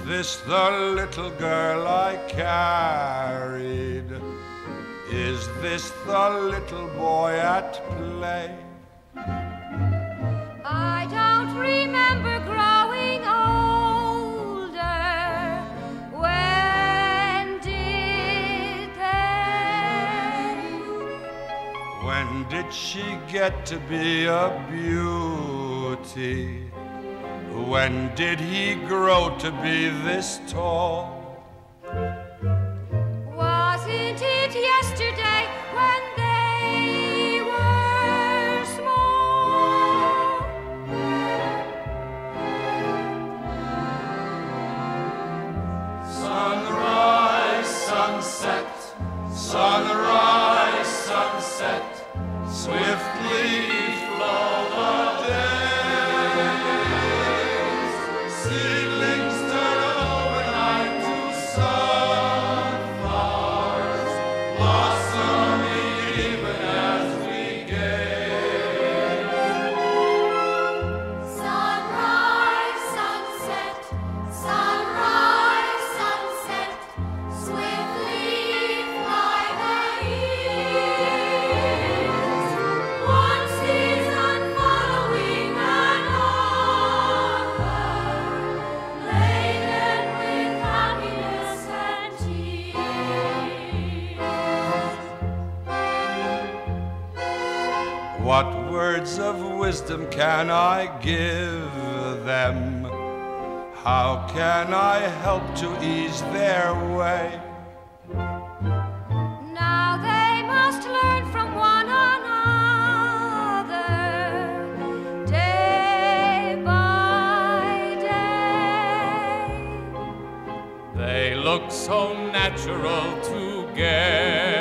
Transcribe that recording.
this the little girl I carried? Is this the little boy at play? I don't remember growing older. When did they? When did she get to be a beauty? When did he grow to be this tall? Wasn't it yesterday when they were small? Sunrise, sunset, sunrise, sunset, swiftly flow the days. Seedlings turn overnight to sunflowers, blossoming even as we gaze. Sunrise, sunset, sunrise, sunset, swiftly fly the years. One season following another, laden with happiness and tears. What words of wisdom can I give them? How can I help to ease their way? Now they must learn from one another, day by day. They look so natural together.